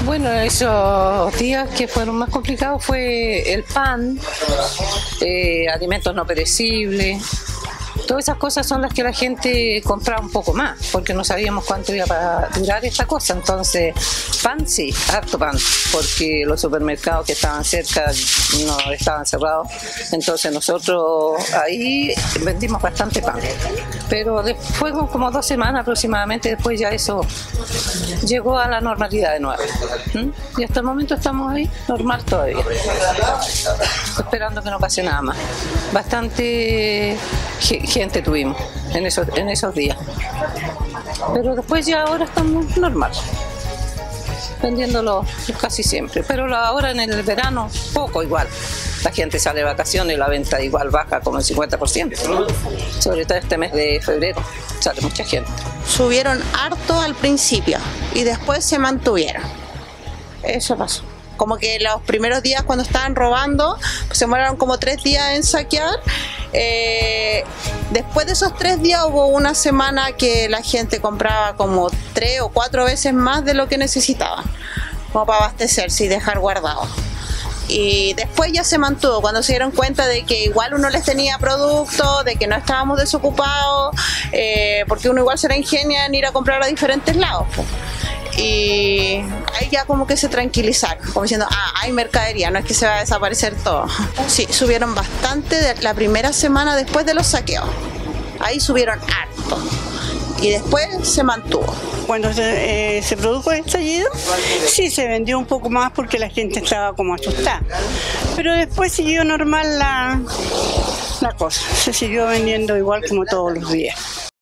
Bueno, esos días que fueron más complicados fue el pan, alimentos no perecibles. Todas esas cosas son las que la gente compraba un poco más, porque no sabíamos cuánto iba a durar esta cosa. Entonces, pan sí, harto pan, porque los supermercados que estaban cerca no estaban cerrados. Entonces nosotros ahí vendimos bastante pan. Pero después, como 2 semanas aproximadamente, después ya eso llegó a la normalidad de nuevo. Y hasta el momento estamos ahí, normal todavía, esperando que no pase nada más. Bastante gente tuvimos en esos días, pero después ya ahora estamos normal, vendiéndolo casi siempre, pero ahora en el verano poco igual. La gente sale de vacaciones y la venta igual baja como el 50%, sobre todo este mes de febrero sale mucha gente. Subieron harto al principio y después se mantuvieron, eso pasó. Como que los primeros días cuando estaban robando, pues se demoraron como 3 días en saquear. Después de esos 3 días hubo una semana que la gente compraba como 3 o 4 veces más de lo que necesitaban, como para abastecerse y dejar guardado. Y después ya se mantuvo, cuando se dieron cuenta de que igual uno les tenía producto, de que no estábamos desocupados, porque uno igual se la ingenia en ir a comprar a diferentes lados. Y ahí ya como que se tranquilizaron, como diciendo, hay mercadería, no es que se va a desaparecer todo. Sí, subieron bastante la primera semana después de los saqueos, ahí subieron harto y después se mantuvo. Cuando se produjo el estallido, sí se vendió un poco más porque la gente estaba como asustada, pero después siguió normal la cosa, se siguió vendiendo igual como todos los días.